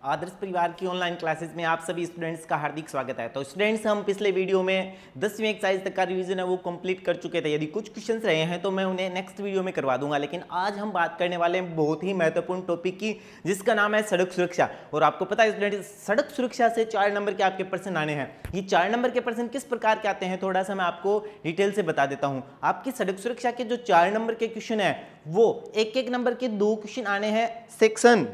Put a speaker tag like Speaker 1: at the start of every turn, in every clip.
Speaker 1: आदर्श परिवार की online classes में आप सभी स्टूडेंट्स का हार्दिक स्वागत है। तो स्टूडेंट्स, हम पिछले वीडियो में 10वीं एक्सरसाइज तक का रिवीजन है वो कंप्लीट कर चुके थे। यदि कुछ क्वेश्चंस रहे हैं तो मैं उन्हें नेक्स्ट वीडियो में करवा दूंगा, लेकिन आज हम बात करने वाले हैं बहुत ही महत्वपूर्ण टॉपिक की, जिसका नाम है सड़क सुरक्षा। और आपको पता है स्टूडेंट्स, सड़क सुरक्षा से 4 नंबर के आपके प्रश्न आने हैं। ये 4 नंबर के प्रश्न किस प्रकार के आते हैं थोड़ा सा मैं आपको डिटेल से बता देता हूँ। आपकी सड़क सुरक्षा के जो 4 नंबर के क्वेश्चन है वो एक नंबर के 2 क्वेश्चन आने हैं सेक्शन,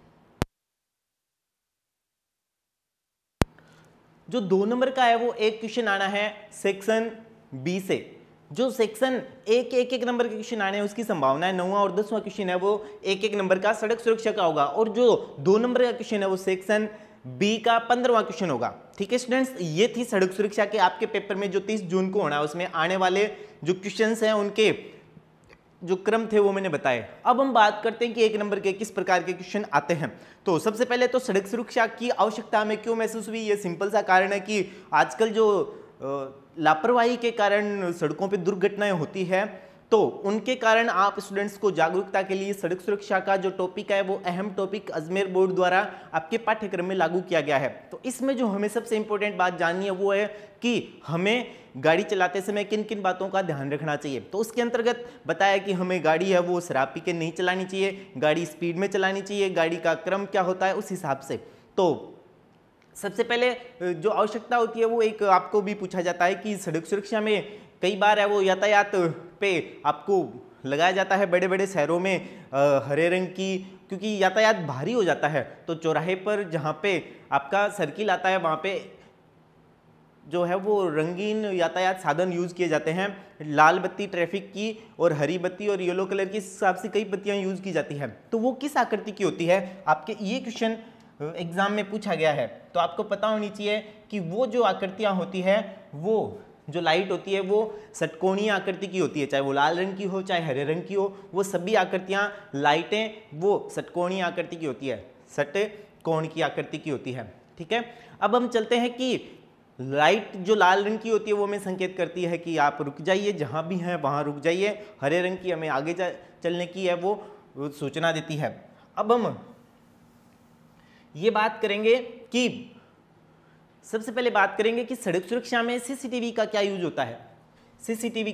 Speaker 1: जो 2 नंबर का है वो एक क्वेश्चन आना है सेक्शन बी से। जो सेक्शन एक नंबर के क्वेश्चन आने हैं उसकी संभावना है 9वां और 10वां क्वेश्चन है वो एक नंबर का सड़क सुरक्षा का होगा, और जो 2 नंबर का क्वेश्चन है वो सेक्शन बी का 15वां क्वेश्चन होगा। ठीक है स्टूडेंट्स, ये थी सड़क सुरक्षा के आपके पेपर में जो 30 जून को होना है, उसमें आने वाले जो क्वेश्चन हैं उनके जो क्रम थे वो मैंने बताए। अब हम बात करते हैं कि 1 नंबर के किस प्रकार के क्वेश्चन आते हैं। तो सबसे पहले तो सड़क सुरक्षा की आवश्यकता हमें क्यों महसूस हुई, ये सिंपल सा कारण है कि आजकल जो लापरवाही के कारण सड़कों पे दुर्घटनाएं होती है, तो उनके कारण आप स्टूडेंट्स को जागरूकता के लिए सड़क सुरक्षा का जो टॉपिक है वो अहम टॉपिक अजमेर बोर्ड द्वारा आपके पाठ्यक्रम में लागू किया गया है। तो इसमें जो हमें सबसे इंपॉर्टेंट बात जाननी है वो है कि हमें गाड़ी चलाते समय किन किन बातों का ध्यान रखना चाहिए। तो उसके अंतर्गत बताया कि हमें गाड़ी है वो शराब पी के नहीं चलानी चाहिए, गाड़ी स्पीड में चलानी चाहिए, गाड़ी का क्रम क्या होता है उस हिसाब से। तो सबसे पहले जो आवश्यकता होती है वो एक आपको भी पूछा जाता है कि सड़क सुरक्षा में कई बार है वो यातायात पे आपको लगाया जाता है बड़े बड़े शहरों में हरे रंग की, क्योंकि यातायात भारी हो जाता है। तो चौराहे पर जहाँ पे आपका सर्किल आता है वहाँ पे जो है वो रंगीन यातायात साधन यूज किए जाते हैं, लाल बत्ती ट्रैफिक की और हरी बत्ती और येलो कलर की हिसाब से कई बत्तियां यूज की जाती है। तो वो किस आकृति की होती है, आपके ये क्वेश्चन एग्जाम में पूछा गया है। तो आपको पता होनी चाहिए कि वो जो आकृतियां होती है, वो जो लाइट होती है वो षटकोणीय आकृति की होती है, चाहे वो लाल रंग की हो चाहे हरे रंग की हो, वो सभी आकृतियां लाइटें वो षटकोणीय आकृति की होती है, षटकोण की आकृति की होती है। ठीक है, अब हम चलते हैं कि लाइट जो लाल रंग की होती है वो हमें संकेत करती है कि आप रुक जाइए, जहां भी हैं वहां रुक जाइए। हरे रंग की हमें आगे चलने की है वो सूचना देती है। अब हम ये बात करेंगे कि सबसे पहले बात करेंगे कि सड़क सुरक्षा में सीसीटीवी का क्या यूज होता है। सीसीटीवी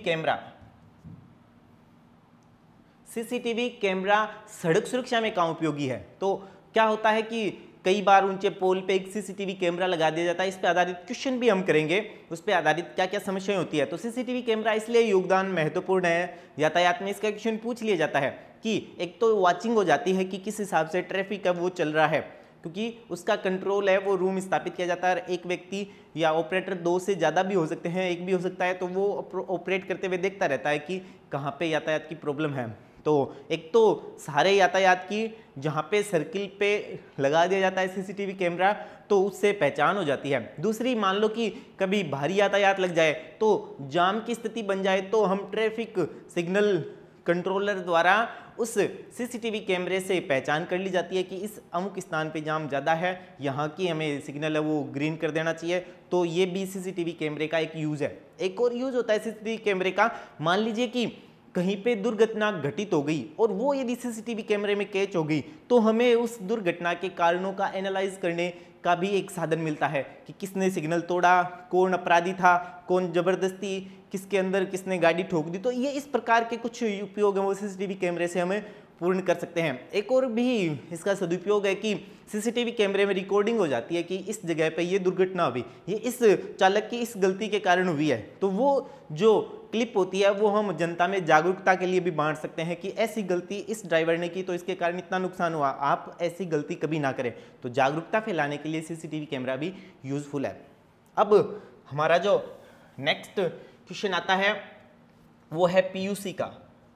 Speaker 1: कैमरा सड़क सुरक्षा में कहाँ उपयोगी है। तो क्या होता है कि कई बार ऊंचे पोल पे एक सीसीटीवी कैमरा लगा दिया जाता है। इस पे आधारित क्वेश्चन भी हम करेंगे, उस पे आधारित क्या क्या समस्याएं होती है। तो सीसीटीवी कैमरा इसलिए योगदान महत्वपूर्ण है यातायात में, इसका क्वेश्चन पूछ लिया जाता है कि एक तो वॉचिंग हो जाती है कि किस हिसाब से ट्रैफिक है वो चल रहा है, क्योंकि उसका कंट्रोल है वो रूम स्थापित किया जाता है। एक व्यक्ति या ऑपरेटर 2 से ज़्यादा भी हो सकते हैं, एक भी हो सकता है, तो वो ऑपरेट करते हुए देखता रहता है कि कहाँ पे यातायात की प्रॉब्लम है। तो एक तो सारे यातायात की जहाँ पे सर्किल पे लगा दिया जाता है सीसीटीवी कैमरा, तो उससे पहचान हो जाती है। दूसरी, मान लो कि कभी भारी यातायात लग जाए तो जाम की स्थिति बन जाए, तो हम ट्रैफिक सिग्नल कंट्रोलर द्वारा उस सीसीटीवी कैमरे से पहचान कर ली जाती है कि इस अमुक स्थान पे जाम ज़्यादा है, यहाँ की हमें सिग्नल है वो ग्रीन कर देना चाहिए। तो ये भी सीसीटीवी कैमरे का एक यूज़ है। एक और यूज़ होता है सीसीटीवी कैमरे का, मान लीजिए कि कहीं पे दुर्घटना घटित हो गई और वो यदि सीसीटीवी कैमरे में कैच हो गई, तो हमें उस दुर्घटना के कारणों का एनालाइज करने का भी एक साधन मिलता है कि किसने सिग्नल तोड़ा, कौन अपराधी था, कौन जबरदस्ती किसके अंदर किसने गाड़ी ठोक दी। तो ये इस प्रकार के कुछ उपयोग है वो सीसीटीवी कैमरे से हमें पूर्ण कर सकते हैं। एक और भी इसका सदुपयोग है कि सीसीटीवी कैमरे में रिकॉर्डिंग हो जाती है कि इस जगह पे ये दुर्घटना हुई, ये इस चालक की इस गलती के कारण हुई है। तो वो जो क्लिप होती है वो हम जनता में जागरूकता के लिए भी बांट सकते हैं कि ऐसी गलती इस ड्राइवर ने की तो इसके कारण इतना नुकसान हुआ, आप ऐसी गलती कभी ना करें। तो जागरूकता फैलाने के लिए सीसीटीवी कैमरा भी यूजफुल है। अब हमारा जो नेक्स्ट क्वेश्चन आता है वो है पीयूसी का।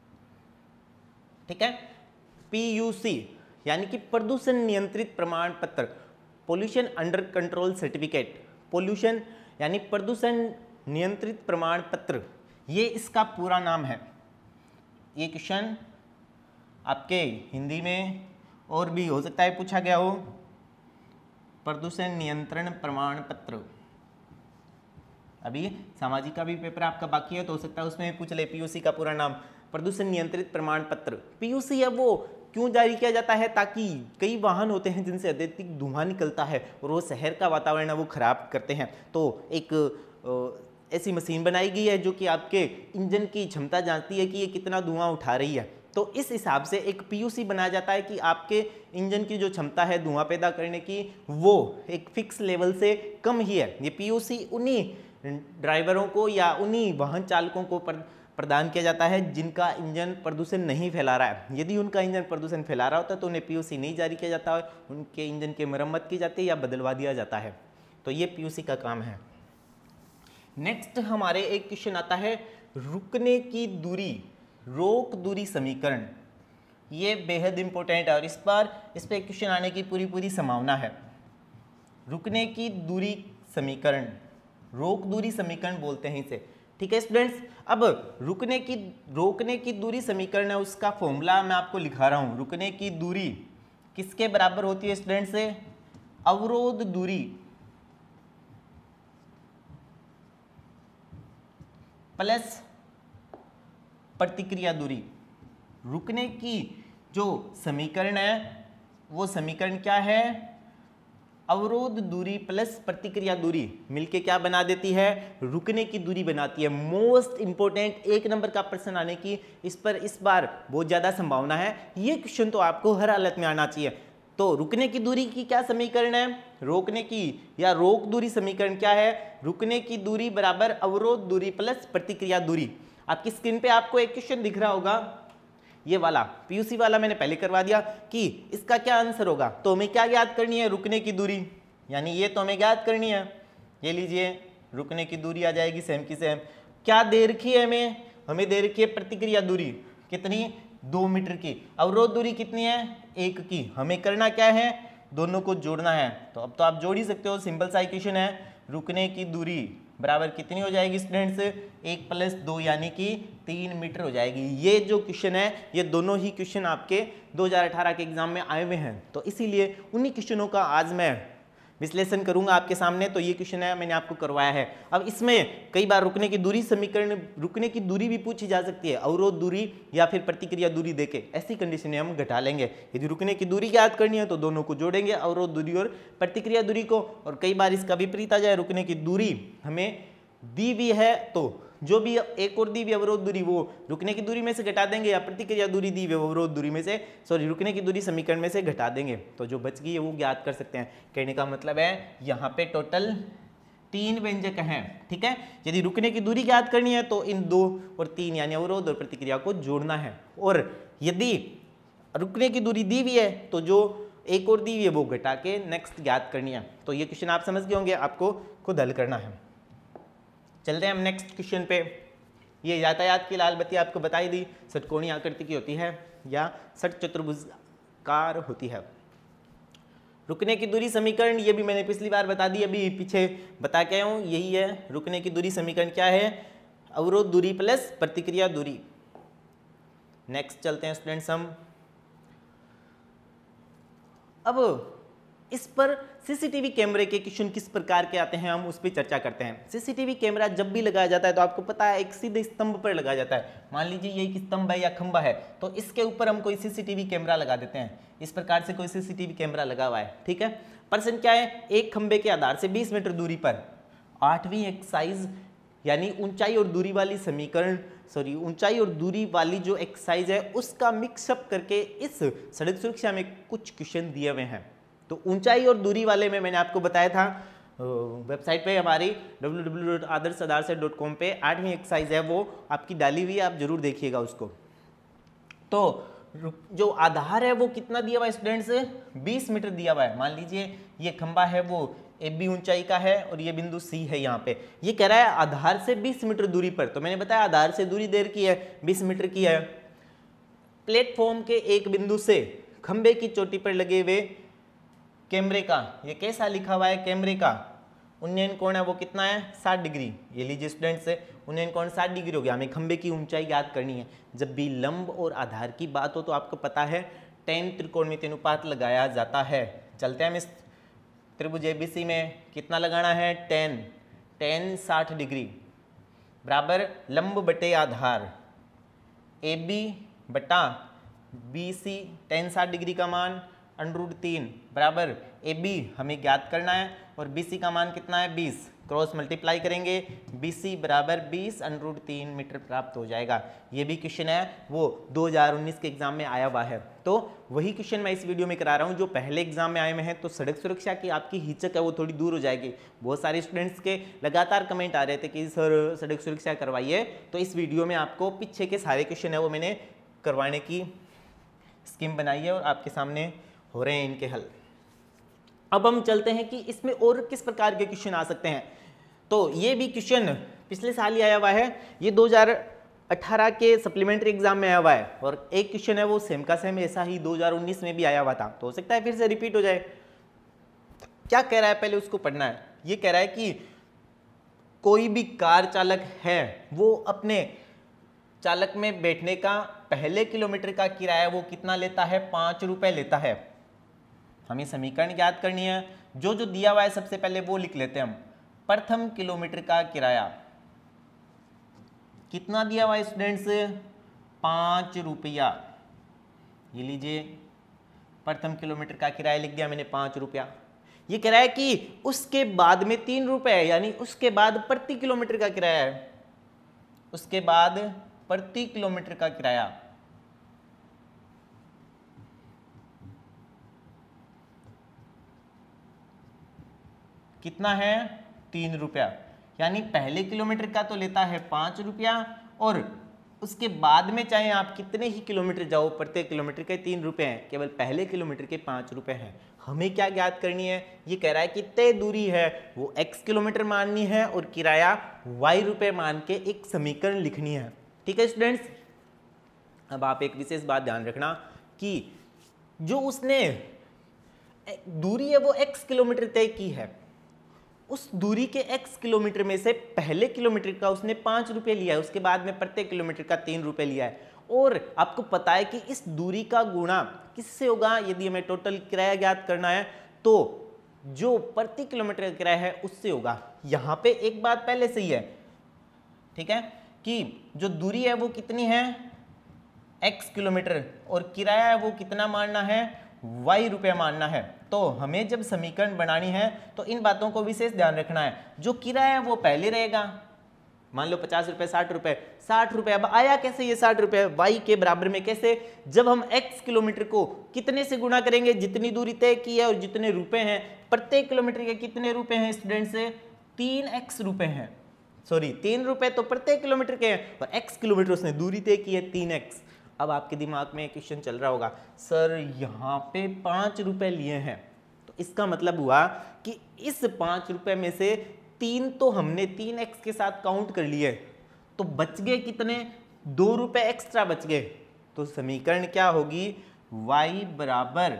Speaker 1: ठीक है, पीयूसी यानी कि प्रदूषण नियंत्रित प्रमाण पत्र, pollution under control certificate. Pollution यानी प्रदूषण नियंत्रित प्रमाण पत्र, ये इसका पूरा नाम है। ये क्वेश्चन आपके हिंदी में और भी हो सकता है पूछा गया हो, प्रदूषण नियंत्रण प्रमाण पत्र। अभी सामाजिक का भी पेपर आपका बाकी है तो हो सकता है उसमें पूछ ले पीयूसी का पूरा नाम, प्रदूषण नियंत्रित प्रमाण पत्र। पीयूसी है वो क्यों जारी किया जाता है? ताकि कई वाहन होते हैं जिनसे अत्यधिक धुआं निकलता है और वो शहर का वातावरण है वो खराब करते हैं। तो एक ऐसी मशीन बनाई गई है जो कि आपके इंजन की क्षमता जानती है कि ये कितना धुआं उठा रही है। तो इस हिसाब से एक पीयूसी बनाया जाता है कि आपके इंजन की जो क्षमता है धुआं पैदा करने की वो एक फिक्स लेवल से कम ही है। ये पीयूसी उन्हीं ड्राइवरों को या उन्हीं वाहन चालकों को प्रदान किया जाता है जिनका इंजन प्रदूषण नहीं फैला रहा है। यदि उनका इंजन प्रदूषण फैला रहा होता है तो उन्हें पीयूसी नहीं जारी किया जाता है, उनके इंजन की मरम्मत की जाती है या बदलवा दिया जाता है। तो ये पीयूसी का काम है। नेक्स्ट हमारे एक क्वेश्चन आता है रुकने की दूरी, रोक दूरी समीकरण। ये बेहद इंपॉर्टेंट है और इस पर क्वेश्चन आने की पूरी संभावना है। रुकने की दूरी समीकरण, रोक दूरी समीकरण बोलते हैं इसे, ठीक है स्टूडेंट्स। अब रोकने की दूरी समीकरण है, उसका फॉर्मूला मैं आपको लिखा रहा हूं। रुकने की दूरी किसके बराबर होती है स्टूडेंट्स? से अवरोध दूरी प्लस प्रतिक्रिया दूरी। रुकने की जो समीकरण है वो समीकरण क्या है? अवरोध दूरी प्लस प्रतिक्रिया दूरी मिलके क्या बना देती है? रुकने की दूरी बनाती है। मोस्ट इंपोर्टेंट 1 नंबर का प्रश्न आने की इस पर इस बार बहुत ज्यादा संभावना है। ये क्वेश्चन तो आपको हर हालत में आना चाहिए। तो रुकने की दूरी की क्या समीकरण है? रोकने की या रोक दूरी समीकरण क्या है? रुकने की दूरी बराबर अवरोध दूरी प्लस प्रतिक्रिया दूरी। आपकी स्क्रीन पे आपको एक क्वेश्चन दिख रहा होगा, ये वाला पीयूसी वाला मैंने पहले करवा दिया कि इसका क्या आंसर होगा। तो हमें क्या ज्ञात करनी है? रुकने की दूरी, यानी ये तो हमें ज्ञात करनी है। ये लीजिए रुकने की दूरी आ जाएगी सेम की सेम। क्या दे रखी है हमें दे रखी है प्रतिक्रिया दूरी कितनी? 2 मीटर की। अवरोध दूरी कितनी है? 1 की। हमें करना क्या है? दोनों को जोड़ना है। तो अब तो आप जोड़ ही सकते हो, सिंपल सा इक्वेशन है। रुकने की दूरी बराबर कितनी हो जाएगी स्टूडेंट्स? 1 + 2 यानी कि 3 मीटर हो जाएगी। ये जो क्वेश्चन है ये दोनों ही क्वेश्चन आपके 2018 के एग्जाम में आए हुए हैं, तो इसीलिए उन्हीं क्वेश्चनों का आज मैं विश्लेषण करूंगा आपके सामने। तो ये क्वेश्चन है मैंने आपको करवाया है। अब इसमें कई बार रुकने की दूरी समीकरण, रुकने की दूरी भी पूछी जा सकती है, अवरोध दूरी या फिर प्रतिक्रिया दूरी देके। ऐसी कंडीशन में हम घटा लेंगे। यदि रुकने की दूरी ज्ञात करनी है तो दोनों को जोड़ेंगे, अवरोध दूरी और प्रतिक्रिया दूरी को। और कई बार इसका विपरीत आ जाए, रुकने की दूरी हमें दी भी है तो जो भी एक और दी हुई अवरोध दूरी वो रुकने की दूरी में से घटा देंगे, या प्रतिक्रिया दूरी दी हुई अवरोध दूरी में से रुकने की दूरी समीकरण में से घटा देंगे। तो जो बच गई है वो ज्ञात कर सकते हैं। कहने का मतलब है यहाँ पे टोटल 3 व्यंजक हैं, ठीक है। यदि रुकने की दूरी ज्ञात करनी है तो इन 2 और 3 यानी अवरोध और प्रतिक्रिया को जोड़ना है। और यदि रुकने की दूरी दी हुई है तो जो एक और दी हुई है वो घटा के नेक्स्ट ज्ञात करनी है। तो ये क्वेश्चन आप समझ गए होंगे, आपको खुद हल करना है। चलते हैं हम नेक्स्ट क्वेश्चन पे। ये यातायात की लाल बत्ती आपको बताई दी, षटकोणीय आकृति की होती है या षट चतुर्भुजाकार होती है। रुकने की दूरी समीकरण ये भी मैंने पिछली बार बता दी, अभी पीछे बता के आया हूँ, यही है। रुकने की दूरी समीकरण क्या है? अवरोध दूरी प्लस प्रतिक्रिया दूरी। नेक्स्ट चलते हैं स्टूडेंट्स हम। अब इस पर सीसीटीवी कैमरे के क्वेश्चन किस प्रकार के आते हैं हम उस पर चर्चा करते हैं। सीसीटीवी कैमरा जब भी लगाया जाता है तो आपको पता है एक सीधे स्तंभ पर लगाया जाता है। मान लीजिए ये एक स्तंभ है या खंभा है, तो इसके ऊपर हम कोई सीसीटीवी कैमरा लगा देते हैं। इस प्रकार से कोई सीसीटीवी कैमरा लगा हुआ है, ठीक है। प्रश्न क्या है? एक खंभे के आधार से 20 मीटर दूरी पर 8वीं एक्सरसाइज यानी ऊंचाई और दूरी वाली समीकरण, ऊंचाई और दूरी वाली जो एक्सरसाइज है उसका मिक्सअप करके इस सड़क सुरक्षा में कुछ क्वेश्चन दिए हुए हैं। तो ऊंचाई और दूरी वाले में मैंने आपको बताया था वेबसाइट पे हमारी www.adarsadarse.com पे 8वीं एक्सरसाइज है वो आपकी डाली हुई है, आप जरूर देखिएगा उसको। तो जो आधार है वो कितना दिया हुआ है स्टूडेंट्स? 20 मीटर दिया हुआ है। मान लीजिए ये खंबा है वो AB ऊंचाई का है और ये बिंदु C है। यहाँ पे ये कह रहा है आधार से 20 मीटर दूरी पर, तो मैंने बताया आधार से दूरी देर की है 20 मीटर की है। प्लेटफॉर्म के एक बिंदु से खंबे की चोटी पर लगे हुए कैमरे का, ये कैसा लिखा हुआ है? कैमरे का उन्नयन कोण है वो कितना है? 60 डिग्री। ये लीजिए स्टूडेंट्स, उन्नयन कोण 60 डिग्री हो गया। हमें खंबे की ऊंचाई ज्ञात करनी है। जब भी लंब और आधार की बात हो तो आपको पता है tan त्रिकोणमिति अनुपात लगाया जाता है। चलते हैं हम इस त्रिभुज ABC में कितना लगाना है? tan 60 डिग्री बराबर लंब बटे आधार AB बटा BC tan 60 डिग्री का मान √3 बराबर AB हमें ज्ञात करना है और BC का मान कितना है 20, क्रॉस मल्टीप्लाई करेंगे BC बराबर 20 √3 मीटर प्राप्त हो जाएगा। ये भी क्वेश्चन है वो 2019 के एग्जाम में आया हुआ है, तो वही क्वेश्चन मैं इस वीडियो में करा रहा हूँ जो पहले एग्जाम में आए हुए हैं। तो सड़क सुरक्षा की आपकी हिचक है वो थोड़ी दूर हो जाएगी। बहुत सारे स्टूडेंट्स के लगातार कमेंट आ रहे थे कि सर सड़क सुरक्षा करवाइए, तो इस वीडियो में आपको पीछे के सारे क्वेश्चन है वो मैंने करवाने की स्कीम बनाई है और आपके सामने हो रहे हैं इनके हल। अब हम चलते हैं कि इसमें और किस प्रकार के क्वेश्चन आ सकते हैं। तो ये भी क्वेश्चन पिछले साल ही आया हुआ है, ये 2018 के सप्लीमेंट्री एग्जाम में आया हुआ है और एक क्वेश्चन है वो सेम का सेम ऐसा ही 2019 में भी आया हुआ था, तो हो सकता है फिर से रिपीट हो जाए। क्या कह रहा है पहले उसको पढ़ना है। ये कह रहा है कि कोई भी कार चालक है वो अपने चालक में बैठने का पहले किलोमीटर का किराया वो कितना लेता है, 5 रुपए लेता है। हमें समीकरण ज्ञात करनी है, जो दिया हुआ है सबसे पहले वो लिख लेते हैं हम। प्रथम किलोमीटर का किराया कितना दिया हुआ है स्टूडेंट्स, 5 रुपया। ये लीजिए प्रथम किलोमीटर का किराया लिख दिया मैंने 5 रुपया। ये कह रहा है कि उसके बाद में 3 रुपए है, यानी उसके बाद प्रति किलोमीटर का किराया है, उसके बाद प्रति किलोमीटर का किराया कितना है, 3 रुपया। यानी पहले किलोमीटर का तो लेता है 5 रुपया और उसके बाद में चाहे आप कितने ही किलोमीटर जाओ प्रत्येक किलोमीटर के 3 रुपए हैं, केवल पहले किलोमीटर के 5 रुपए हैं। हमें क्या ज्ञात करनी है, ये कह रहा है कि तय दूरी है वो x किलोमीटर माननी है और किराया y रुपए मान के एक समीकरण लिखनी है। ठीक है स्टूडेंट्स। अब आप एक विशेष बात ध्यान रखना कि जो उसने दूरी है वो x किलोमीटर तय की है, उस दूरी के x किलोमीटर में से पहले किलोमीटर का उसने 5 रुपये लिया है, उसके बाद में प्रत्येक किलोमीटर का 3 रुपये लिया है। और आपको पता है कि इस दूरी का गुणा किससे होगा, यदि हमें टोटल किराया ज्ञात करना है तो जो प्रति किलोमीटर का किराया है उससे होगा। यहाँ पे एक बात पहले से ही है, ठीक है, कि जो दूरी है वो कितनी है x किलोमीटर और किराया है वो कितना मानना है, y रुपये मानना है। तो हमें जब समीकरण बनानी है तो इन बातों को विशेष ध्यान रखना है। जो किराया है वो पहले रहेगा, मान लो 50 रुपये 60 रुपये 60 रुपये। अब आया कैसे ये 60 रुपये, y के बराबर में कैसे, जब हम x किलोमीटर को कितने से गुणा करेंगे, जितनी दूरी तय की है और जितने रुपए हैं, प्रत्येक किलोमीटर के कितने रुपए हैं स्टूडेंट से, 3x रुपए हैं, सॉरी 3 रुपए तो प्रत्येक किलोमीटर के हैं और x किलोमीटर उसने दूरी तय की है 3x। अब आपके दिमाग में क्वेश्चन चल रहा होगा, सर यहाँ पे 5 रुपए लिए हैं, तो इसका मतलब हुआ कि इस 5 रुपए में से 3 तो हमने 3x के साथ काउंट कर लिए, तो बच गए कितने, 2 रुपए एक्स्ट्रा बच गए। तो समीकरण क्या होगी, y बराबर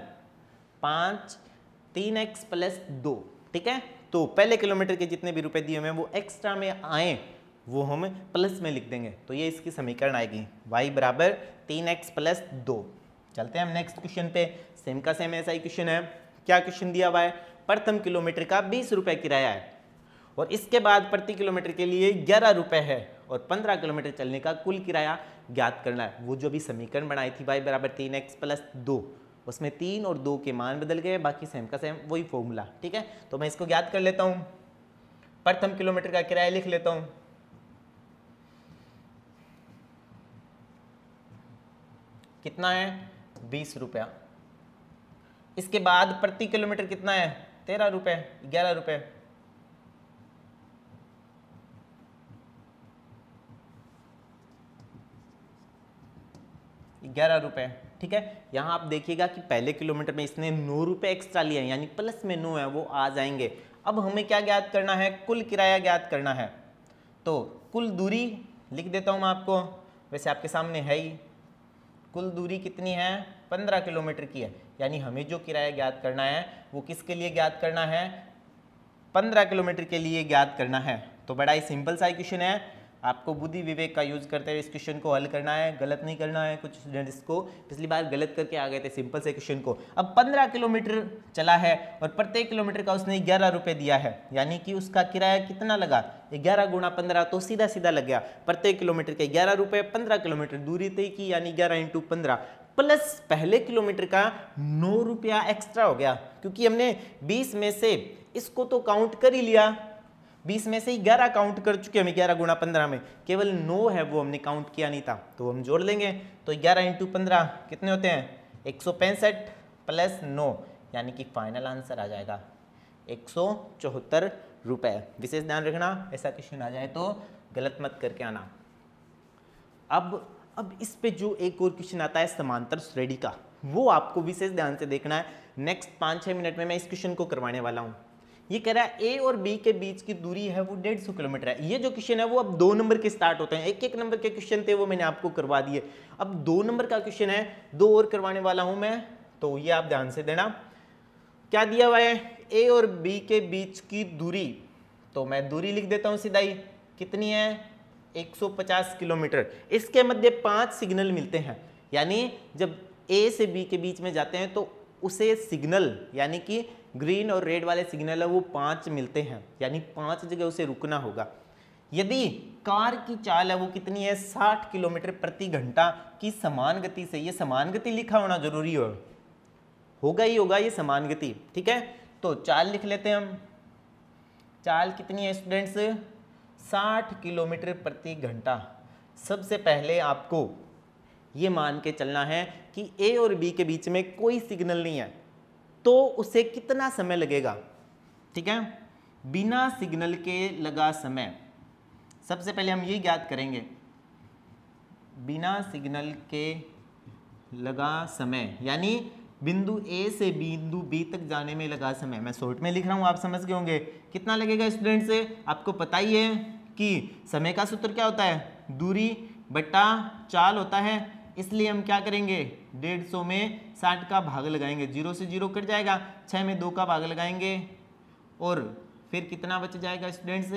Speaker 1: 5 3x + 2। ठीक है, तो पहले किलोमीटर के जितने भी रुपए दिए हुए हैं वो एक्स्ट्रा में आए वो हम प्लस में लिख देंगे, तो ये इसकी समीकरण आएगी y बराबर 3x + 2। चलते हैं हम नेक्स्ट क्वेश्चन पे। सेम का सेम ऐसा ही क्वेश्चन है। क्या क्वेश्चन दिया हुआ है, प्रथम किलोमीटर का 20 रुपये किराया है और इसके बाद प्रति किलोमीटर के लिए 11 रुपये है और 15 किलोमीटर चलने का कुल किराया ज्ञात करना है। वो जो भी समीकरण बनाई थी y बराबर 3x + 2, उसमें 3 और 2 के मान बदल गए, बाकी सेम का सेम वही फॉर्मूला। ठीक है, तो मैं इसको ज्ञात कर लेता हूँ। प्रथम किलोमीटर का किराया लिख लेता हूँ, कितना है 20 रुपया। इसके बाद प्रति किलोमीटर कितना है 13 रुपये, 11 रुपये। ठीक है, यहां आप देखिएगा कि पहले किलोमीटर में इसने 9 रुपये एक्स्ट्रा लिए हैं, यानी प्लस में 9 है वो आ जाएंगे। अब हमें क्या ज्ञात करना है, कुल किराया ज्ञात करना है। तो कुल दूरी लिख देता हूं मैं आपको, वैसे आपके सामने है ही। कुल दूरी कितनी है, 15 किलोमीटर की है, यानी हमें जो किराया ज्ञात करना है वो किसके लिए ज्ञात करना है, 15 किलोमीटर के लिए ज्ञात करना है। तो बड़ा ही सिंपल सा क्वेश्चन है, आपको बुद्धि विवेक का यूज करते हुए इस क्वेश्चन को हल करना है, गलत नहीं करना है। कुछ स्टूडेंट इसको पिछली बार गलत करके आ गए थे सिंपल से क्वेश्चन को। अब 15 किलोमीटर चला है और प्रत्येक किलोमीटर का उसने 11 रुपये दिया है, यानी कि उसका किराया कितना लगा, 11 × 15, तो सीधा सीधा लग गया प्रत्येक किलोमीटर के 11 रुपये। 15 किलोमीटर दूरी तय की, यानी 11 × 15, प्लस पहले किलोमीटर का 9 रुपया एक्स्ट्रा हो गया, क्योंकि हमने 20 में से इसको तो काउंट कर ही लिया, 20 में से 11 काउंट कर चुके हम, 11 गुणा 15 में केवल 9 है वो हमने काउंट किया नहीं था, तो हम जोड़ लेंगे। तो 11 × 15 कितने होते हैं 165 प्लस 9, यानी कि फाइनल आंसर आ जाएगा 174 रुपये। विशेष ध्यान रखना, ऐसा क्वेश्चन आ जाए तो गलत मत करके आना। अब इस पे जो एक और क्वेश्चन आता है समांतर श्रेणी का, वो आपको विशेष ध्यान से देखना है। नेक्स्ट 5-6 मिनट में मैं इस क्वेश्चन को करवाने वाला हूँ। ये कह रहा है ए और बी के बीच की दूरी है वो 150 किलोमीटर है। ये जो क्वेश्चन है वो अब 2 नंबर के स्टार्ट होते हैं, 1-1 नंबर के क्वेश्चन थे वो मैंने आपको करवा दिए। अब 2 नंबर का क्वेश्चन है, 2 और करवाने वाला हूं मैं, तो ये आप ध्यान से देना। क्या दिया हुआ है, ए और बी के बीच की दूरी, तो मैं दूरी लिख देता हूं सीधा ही, कितनी है 150 किलोमीटर। इसके मध्य 5 सिग्नल मिलते हैं, यानी जब ए से बी के बीच में जाते हैं तो उसे सिग्नल, यानी कि ग्रीन और रेड वाले सिग्नल है वो 5 मिलते हैं, यानी 5 जगह उसे रुकना होगा। यदि कार की चाल है वो कितनी है 60 किलोमीटर प्रति घंटा की समान गति से, ये समान गति लिखा होना जरूरी होगा ही होगा, ये समान गति, ठीक है। तो चाल लिख लेते हैं हम, चाल कितनी है स्टूडेंट्स 60 किलोमीटर प्रति घंटा। सबसे पहले आपको ये मान के चलना है कि ए और बी के बीच में कोई सिग्नल नहीं है, तो उसे कितना समय लगेगा, ठीक है। बिना सिग्नल के लगा समय, सबसे पहले हम ये ज्ञात करेंगे, बिना सिग्नल के लगा समय, यानी बिंदु ए से बिंदु बी तक जाने में लगा समय। मैं शॉर्ट में लिख रहा हूं, आप समझ गए होंगे कितना लगेगा स्टूडेंट्स। आपको पता ही है कि समय का सूत्र क्या होता है, दूरी बटा चाल होता है, इसलिए हम क्या करेंगे 150 में 60 का भाग लगाएंगे, 0 से 0 कट जाएगा, 6 में 2 का भाग लगाएंगे और फिर कितना बच जाएगा स्टूडेंट्स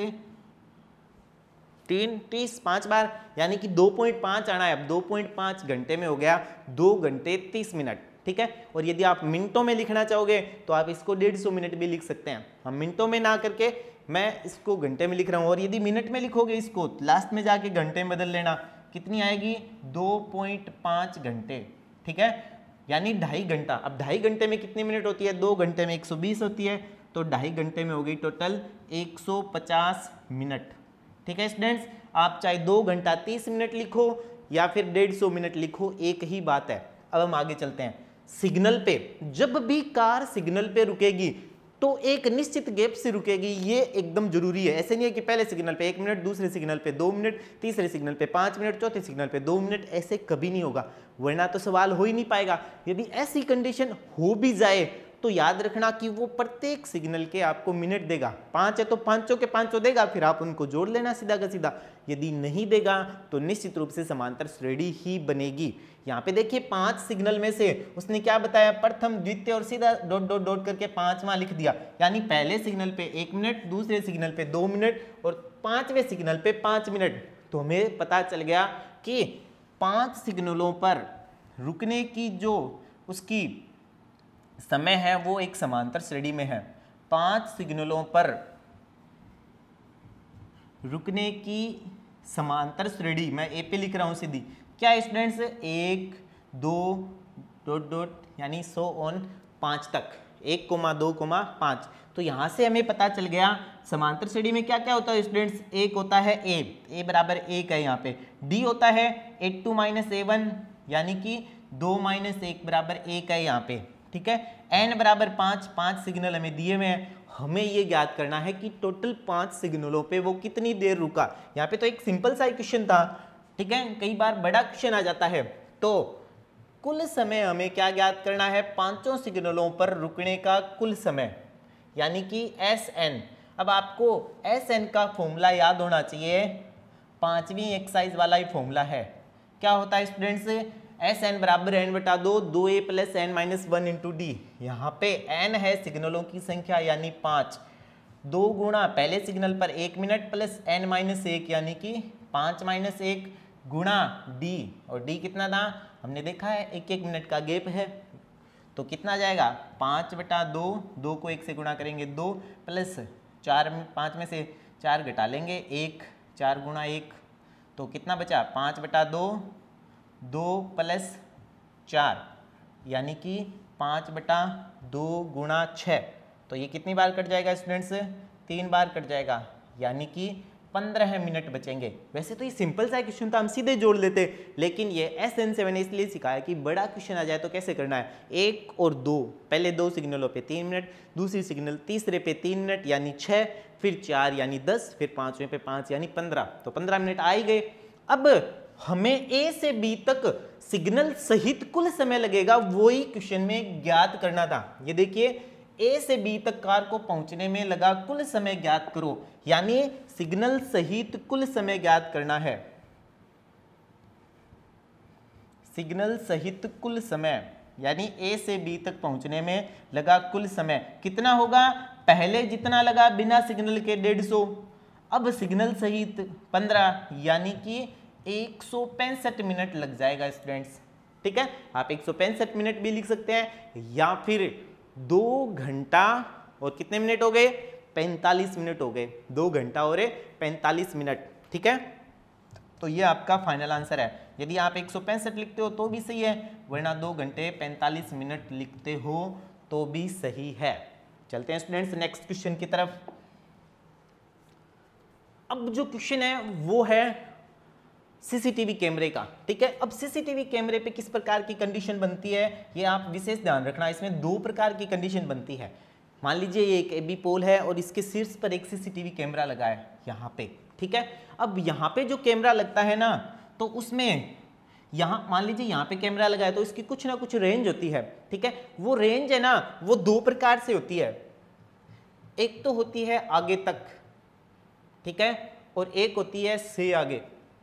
Speaker 1: 30 5 बार, यानी कि 2.5 आना है। अब 2.5 घंटे में हो गया 2 घंटे 30 मिनट, ठीक है। और यदि आप मिनटों में लिखना चाहोगे तो आप इसको 150 मिनट भी लिख सकते हैं। हम मिनटों में ना करके मैं इसको घंटे में लिख रहा हूँ, और यदि मिनट में लिखोगे इसको लास्ट में जाके घंटे में बदल लेना, कितनी आएगी 2.5 घंटे, ठीक है, यानी 2.5 घंटा। अब 2.5 घंटे में कितनी मिनट होती है, 2 घंटे में 120 होती है, तो 2.5 घंटे में हो गई टोटल 150 मिनट, ठीक है स्टूडेंट्स। आप चाहे 2 घंटा 30 मिनट लिखो या फिर 150 मिनट लिखो, एक ही बात है। अब हम आगे चलते हैं। सिग्नल पे, जब भी कार सिग्नल पे रुकेगी तो एक निश्चित गैप से रुकेगी, ये एकदम जरूरी है। ऐसे नहीं है कि पहले सिग्नल पे 1 मिनट, दूसरे सिग्नल पे 2 मिनट, तीसरे सिग्नल पे 5 मिनट, चौथे सिग्नल पे 2 मिनट, ऐसे कभी नहीं होगा, वरना तो सवाल हो ही नहीं पाएगा। यदि ऐसी कंडीशन हो भी जाए तो याद रखना कि वो प्रत्येक सिग्नल के आपको मिनट देगा, 5 है तो 5 के 5 देगा, फिर आप उनको जोड़ लेना सीधा का सीधा। यदि नहीं देगा तो निश्चित रूप से समांतर श्रेणी ही बनेगी। यहाँ पे देखिए 5 सिग्नल में से उसने क्या बताया, प्रथम द्वितीय और सीधा डॉट डॉट डॉट करके 5वां लिख दिया, यानी पहले सिग्नल पे 1 मिनट, दूसरे सिग्नल पे 2 मिनट और 5वें सिग्नल पे 5 मिनट। तो हमें पता चल गया कि 5 सिग्नलों पर रुकने की जो उसकी समय है वो एक समांतर श्रेणी में है। 5 सिग्नलों पर रुकने की समांतर श्रेणी, मैं ए पे लिख रहा हूं सीधी, क्या स्टूडेंट्स 1 2 डॉट डॉट यानी 100 ऑन 5 तक, 1, 2, 5। तो यहां से हमें पता चल गया समांतर श्रेणी में क्या क्या होता है स्टूडेंट्स। एक होता है ए बराबर 1 है यहाँ पे, डी होता है A2 - A1 यानी कि 2 - 1 बराबर 1 है यहाँ पे, ठीक है। n बराबर 5 सिग्नल हमें दिए हुए हैं, हमें ये ज्ञात करना है कि टोटल 5 सिग्नलों पे वो कितनी देर रुका। यहाँ पे तो एक सिंपल सा क्वेश्चन था, ठीक है, कई बार बड़ा क्वेश्चन आ जाता है। तो कुल समय हमें क्या ज्ञात करना है, 5 सिग्नलों पर रुकने का कुल समय, यानी कि Sn। अब आपको Sn का फॉर्मूला याद होना चाहिए, 5वीं एक्सरसाइज वाला ही फॉर्मूला है। क्या होता है स्टूडेंट्स, Sn बराबर n बटा 2 2a + n - 1 × d। यहाँ पे n है सिग्नलों की संख्या यानी 5, 2 गुणा पहले सिग्नल पर 1 मिनट प्लस n - 1 यानी कि 5 - 1 गुणा d, और d कितना था हमने देखा है 1-1 मिनट का गैप है, तो कितना जाएगा 5 बटा 2, 2 को 1 से गुणा करेंगे 2 प्लस 4, 5 में से 4 घटा लेंगे 1, 4 गुणा 1, तो कितना बचा 5 बटा 2, 2 प्लस 4, यानी कि 5/2 गुणा 6, तो ये कितनी बार कट जाएगा स्टूडेंट्स? 3 बार कट जाएगा, यानी कि 15 मिनट बचेंगे। वैसे तो ये सिंपल सा क्वेश्चन था, हम सीधे जोड़ लेते, लेकिन ये SN7 ने इसलिए सिखाया कि बड़ा क्वेश्चन आ जाए तो कैसे करना है। 1 और 2, पहले 2 सिग्नलों पे 3 मिनट, दूसरी सिग्नल तीसरे पे 3 मिनट यानी 6, फिर 4 यानी 10, फिर 5वें पे 5 यानी 15, तो 15 मिनट आ ही गए। अब हमें A से B तक सिग्नल सहित कुल समय लगेगा, वही क्वेश्चन में ज्ञात करना था। ये देखिए, A से B तक कार को पहुंचने में लगा कुल समय ज्ञात करो, यानी सिग्नल सहित कुल समय ज्ञात करना है। सिग्नल सहित कुल समय, यानी A से B तक पहुंचने में लगा कुल समय कितना होगा? पहले जितना लगा बिना सिग्नल के 150, अब सिग्नल सहित 15, यानी कि 165 मिनट लग जाएगा स्टूडेंट्स। ठीक है, आप 165 मिनट भी लिख सकते हैं, या फिर 2 घंटा और कितने मिनट हो गए? 45 मिनट हो गए। 2 घंटा और 45 मिनट। ठीक है, तो ये आपका फाइनल आंसर है। यदि आप 165 लिखते हो तो भी सही है, वरना 2 घंटे 45 मिनट लिखते हो तो भी सही है। चलते हैं स्टूडेंट्स नेक्स्ट क्वेश्चन की तरफ। अब जो क्वेश्चन है वो है सीसीटीवी कैमरे का। ठीक है, अब सीसीटीवी कैमरे पे किस प्रकार की कंडीशन बनती है ये आप विशेष ध्यान रखना। इसमें 2 प्रकार की कंडीशन बनती है। मान लीजिए ये एक एबी पोल है और इसके शीर्ष पर एक सीसीटीवी कैमरा लगा है यहाँ पे। ठीक है, अब यहाँ पे जो कैमरा लगता है ना, तो उसमें यहाँ मान लीजिए यहाँ पे कैमरा लगा है तो इसकी कुछ ना कुछ रेंज होती है। ठीक है, वो रेंज है ना, वो 2 प्रकार से होती है। एक तो होती है आगे तक, ठीक है, और एक होती है से आगे।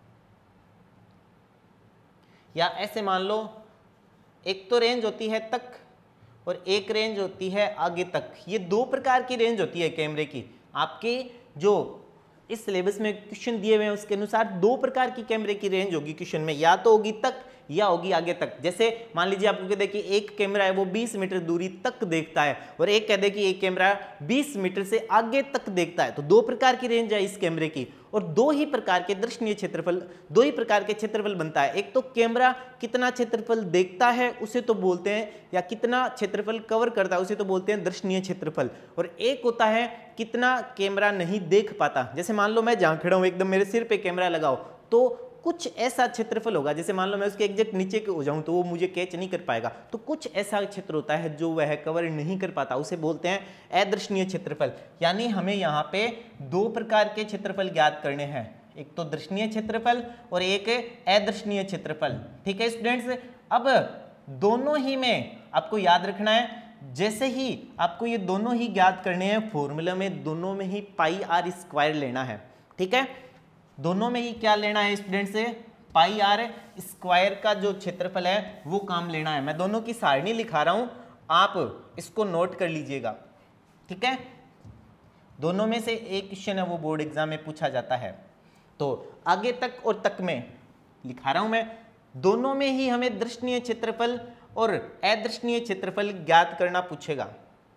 Speaker 1: या ऐसे मान लो, एक तो रेंज होती है तक और एक रेंज होती है आगे तक। ये 2 प्रकार की रेंज होती है कैमरे की। आपके जो इस सिलेबस में क्वेश्चन दिए हुए हैं उसके अनुसार 2 प्रकार की कैमरे की रेंज होगी क्वेश्चन में, या तो होगी तक या होगी आगे तक। जैसे मान लीजिए आपको कह दे कि एक कैमरा है वो 20 मीटर दूरी तक देखता है, और एक कह दे कि एक कैमरा 20 मीटर से आगे तक देखता है। तो 2 प्रकार की रेंज है इस कैमरे की, और 2 ही प्रकार के दर्शनीय क्षेत्रफल, 2 ही प्रकार के क्षेत्रफल बनता है। एक तो कैमरा कितना क्षेत्रफल देखता है उसे तो बोलते हैं, या कितना क्षेत्रफल कवर करता है उसे तो बोलते हैं दर्शनीय क्षेत्रफल, और एक होता है कितना कैमरा नहीं देख पाता। जैसे मान लो मैं जहां खड़ा हूं, एकदम मेरे सिर पे कैमरा लगाओ तो कुछ ऐसा क्षेत्रफल होगा। जैसे मान लो मैं उसके एग्जैक्ट नीचे हो जाऊं तो वो मुझे कैच नहीं कर पाएगा। तो कुछ ऐसा क्षेत्र होता है जो वह कवर नहीं कर पाता, उसे बोलते हैं अदर्शनीय क्षेत्रफल। यानी हमें यहाँ पे 2 प्रकार के क्षेत्रफल ज्ञात करने हैं, एक तो दर्शनीय क्षेत्रफल और एक अदर्शनीय क्षेत्रफल। ठीक है स्टूडेंट्स, अब दोनों ही में आपको याद रखना है, जैसे ही आपको ये दोनों ही ज्ञात करने हैं, फॉर्मूला में दोनों में ही पाई आर स्क्वायर लेना है। ठीक है, दोनों में ही क्या लेना है स्टूडेंट से? पाई आर स्क्वायर का जो क्षेत्रफल है वो काम लेना है। मैं दोनों की सारणी लिखा रहा हूं, आप इसको नोट कर लीजिएगा। ठीक है, दोनों में से एक क्वेश्चन है वो बोर्ड एग्जाम में पूछा जाता है। तो आगे तक और तक में लिखा रहा हूं मैं, दोनों में ही हमें दर्शनीय क्षेत्रफल और अदर्शनीय क्षेत्रफल ज्ञात करना पूछेगा।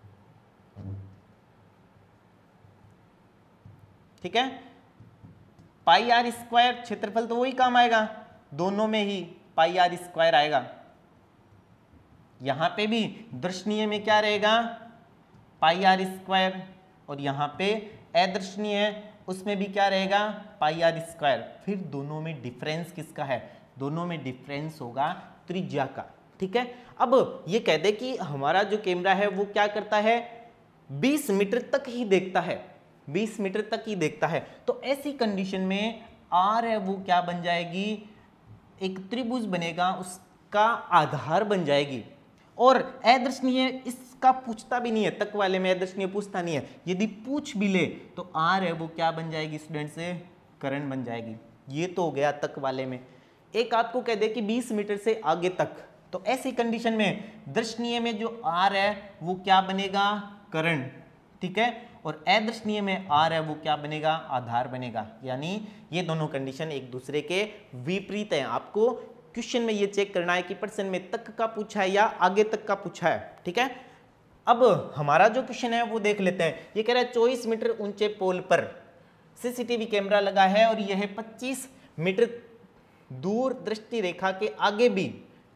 Speaker 1: ठीक है, पाई आर स्क्वायर क्षेत्रफल तो वही काम आएगा, दोनों में ही पाई आर स्क्वायर आएगा। यहां पे भी दर्शनीय में क्या रहेगा? पाई आर स्क्वायर, और यहां पे अदर्शनीय उसमें भी क्या रहेगा? Pi R square. फिर दोनों में डिफरेंस किसका है? दोनों में डिफरेंस होगा त्रिज्या का। ठीक है, अब ये कह दे कि हमारा जो कैमरा है वो क्या करता है? 20 मीटर तक ही देखता है, 20 मीटर तक ही देखता है। तो ऐसी कंडीशन में आर है वो क्या बन जाएगी? एक त्रिभुज बनेगा, उसका आधार बन जाएगी। और अदर्शनीय इसका पूछता भी नहीं है, तक वाले में अदर्शनीय पूछता नहीं है। यदि पूछ भी ले तो आर है वो क्या बन जाएगी स्टूडेंट से? करण बन जाएगी। ये तो हो गया तक वाले में। एक आपको कह दे कि 20 मीटर से आगे तक, तो ऐसी कंडीशन में दर्शनीय में जो आर है वो क्या बनेगा? करण। ठीक है, और अदर्शनीय में आर है वो क्या बनेगा? आधार बनेगा। यानी ये दोनों कंडीशन एक दूसरे के विपरीत हैं। आपको क्वेश्चन में ये चेक करना है कि प्रश्न में तक का पूछा है या आगे तक का पूछा है। ठीक है, अब हमारा जो क्वेश्चन है वो देख लेते हैं। ये कह रहा है 24 मीटर ऊंचे पोल पर सीसीटीवी कैमरा लगा है और यह 25 मीटर दूर दृष्टि रेखा के आगे भी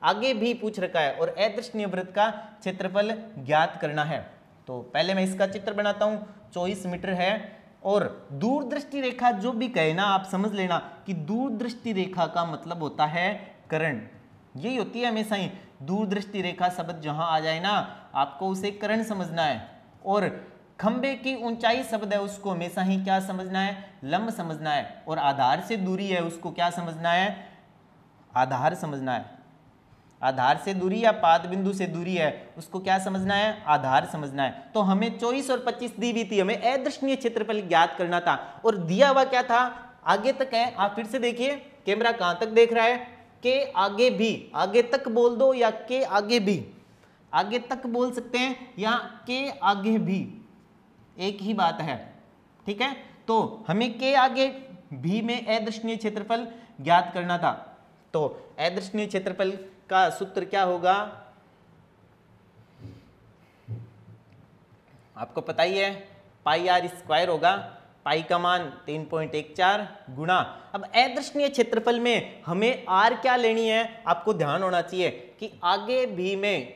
Speaker 1: आगे भी पूछ रखा है और अदृष्टीय वृत्त का क्षेत्रफल ज्ञात करना है। तो पहले मैं इसका चित्र बनाता हूं। 24 मीटर है और दूरदृष्टि रेखा जो भी कहे ना, आप समझ लेना कि दूरदृष्टि रेखा का मतलब होता है कर्ण। यही होती है हमेशा ही, दूरदृष्टि रेखा शब्द जहां आ जाए ना, आपको उसे कर्ण समझना है। और खंबे की ऊंचाई शब्द है उसको हमेशा ही क्या समझना है, लंब समझना है। और आधार से दूरी है उसको क्या समझना है, आधार समझना है। आधार से दूरी या पाद बिंदु से दूरी है उसको क्या समझना है, आधार समझना है। तो हमें 24 और 25 दी हुई थी, हमें अदृष्टीय क्षेत्रफल ज्ञात करना था और दिया हुआ क्या था, आगे तक है। आप फिर से देखिए कैमरा कहां तक देख रहा है, के आगे भी, आगे तक बोल दो या के आगे भी, आगे तक बोल सकते हैं या के आगे भी, एक ही बात है। ठीक है, तो हमें के आगे भी में अदृष्टीय क्षेत्रफल ज्ञात करना था। तो अदृष्टीय क्षेत्रफल का सूत्र क्या होगा, आपको पता ही है, पाई आर स्क्वायर होगा। पाई का मान 3.14 गुणा, अब अदृष्टीय क्षेत्रफल में हमें आर क्या लेनी है, आपको ध्यान होना चाहिए कि आगे भी में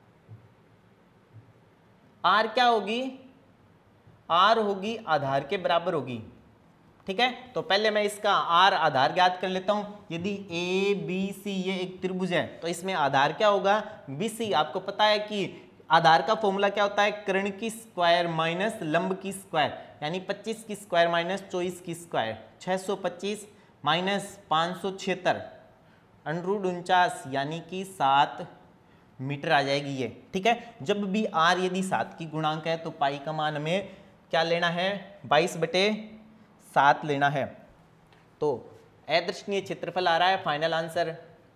Speaker 1: आर क्या होगी, आर होगी आधार के बराबर होगी। ठीक है, तो पहले मैं इसका आर आधार ज्ञात कर लेता हूं। यदि ए बी सी ये एक त्रिभुज है तो इसमें आधार क्या होगा, बी सी। आपको पता है कि आधार का फॉर्मूला क्या होता है, कर्ण की स्क्वायर माइनस लंब की स्क्वायर, यानी 25 की स्क्वायर माइनस 24 की स्क्वायर, 625 माइनस 576 √49 यानी कि 7 मीटर आ जाएगी ये। ठीक है, जब भी आर यदि 7 की गुणांक है तो पाई का मान हमें क्या लेना है, 22/7 लेना है। तो अदृष्टीय क्षेत्रफल आ रहा है, फाइनल आंसर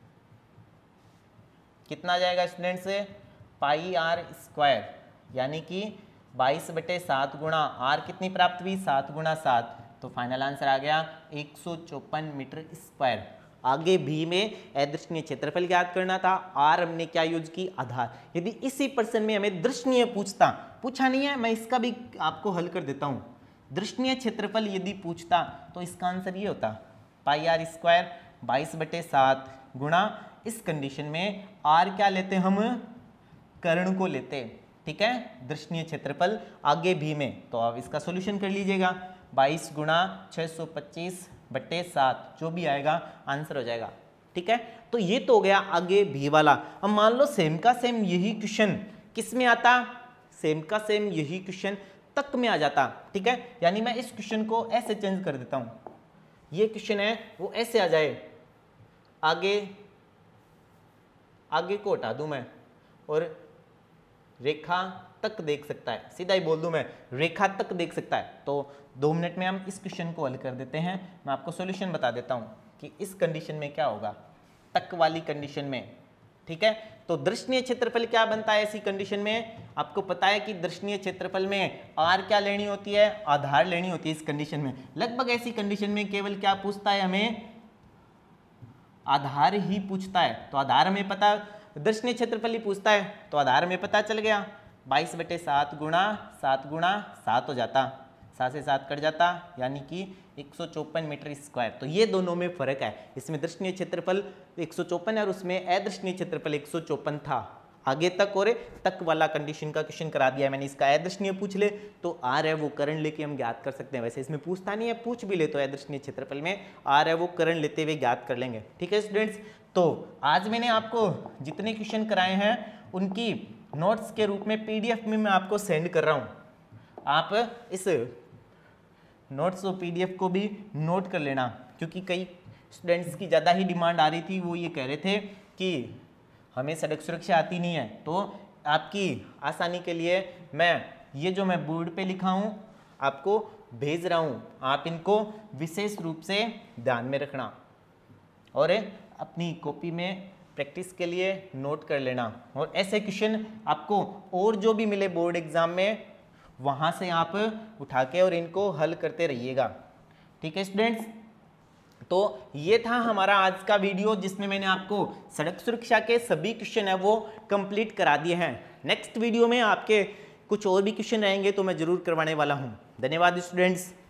Speaker 1: कितना आ जाएगा स्टूडेंट्स, पाई आर स्क्वायर यानी कि 22/7 गुणा आर कितनी प्राप्त हुई, 7 गुणा 7, तो फाइनल आंसर आ गया 154 मीटर स्क्वायर। आगे भी में अदृष्टीय क्षेत्रफल ज्ञात करना था, आर हमने क्या यूज की, आधार। यदि इसी प्रश्न में हमें दृष्टीय पूछा नहीं है, मैं इसका भी आपको हल कर देता हूं। दृष्टीय क्षेत्रफल यदि पूछता तो इसका आंसर ये होता, पाई आर स्क्वायर 22/7 गुणा, इस कंडीशन में आर क्या लेते हम, कर्ण को लेते। ठीक है, दृष्टीय क्षेत्रफल आगे भी में, तो आप इसका सॉल्यूशन कर लीजिएगा। 22 गुणा 625/7 जो भी आएगा आंसर हो जाएगा। ठीक है, तो ये तो हो गया आगे भी वाला। अब मान लो सेम का सेम यही क्वेश्चन किस में आता, सेम का सेम यही क्वेश्चन तक में आ जाता। ठीक है, यानी मैं इस क्वेश्चन को ऐसे चेंज कर देता हूं, ये क्वेश्चन है वो ऐसे आ जाए, आगे को हटा दूं मैं और रेखा तक देख सकता है, सीधा ही बोल दूं मैं, रेखा तक देख सकता है। तो 2 मिनट में हम इस क्वेश्चन को हल कर देते हैं। मैं आपको सॉल्यूशन बता देता हूं कि इस कंडीशन में क्या होगा, तक वाली कंडीशन में। ठीक है, तो दृष्टीय क्षेत्रफल क्या बनता है ऐसी कंडीशन में, आपको पता है कि दृष्टीय क्षेत्रफल में आर क्या लेनी होती है, आधार लेनी होती है। इस कंडीशन में लगभग ऐसी कंडीशन में केवल क्या पूछता है, हमें आधार ही पूछता है। तो आधार हमें पता, दृष्टीय क्षेत्रफल ही पूछता है तो आधार में पता चल गया, 22/7 गुणा 7 गुणा 7 हो जाता, 7 से 7 कट जाता, यानी कि 154 मीटर स्क्वायर। तो ये दोनों में फर्क है, इसमें दृष्टीय क्षेत्रफल 154 है और उसमें अदृष्टीय क्षेत्रफल 154 था। आगे तक और तक वाला कंडीशन का क्वेश्चन करा दिया है मैंने। इसका अदृष्टीय पूछ ले तो आर है वो कर्ण लेके हम ज्ञात कर सकते हैं। वैसे इसमें पूछता नहीं है, पूछ भी ले तो अदृष्टीय क्षेत्रफल में आर है वो कर्ण लेते हुए ज्ञात कर लेंगे। ठीक है स्टूडेंट्स, तो आज मैंने आपको जितने क्वेश्चन कराए हैं उनकी नोट्स के रूप में पीडीएफ में मैं आपको सेंड कर रहा हूं। आप इस नोट्स और पीडीएफ को भी नोट कर लेना, क्योंकि कई स्टूडेंट्स की ज़्यादा ही डिमांड आ रही थी। वो ये कह रहे थे कि हमें सड़क सुरक्षा आती नहीं है, तो आपकी आसानी के लिए ये जो मैं बोर्ड पे लिखा हूँ आपको भेज रहा हूँ। आप इनको विशेष रूप से ध्यान में रखना और अपनी कॉपी में प्रैक्टिस के लिए नोट कर लेना। और ऐसे क्वेश्चन आपको और जो भी मिले बोर्ड एग्जाम में वहाँ से आप उठा के और इनको हल करते रहिएगा। ठीक है स्टूडेंट्स, तो ये था हमारा आज का वीडियो जिसमें मैंने आपको सड़क सुरक्षा के सभी क्वेश्चन है वो कंप्लीट करा दिए हैं। नेक्स्ट वीडियो में आपके कुछ और भी क्वेश्चन रहेंगे तो मैं जरूर करवाने वाला हूँ। धन्यवाद स्टूडेंट्स।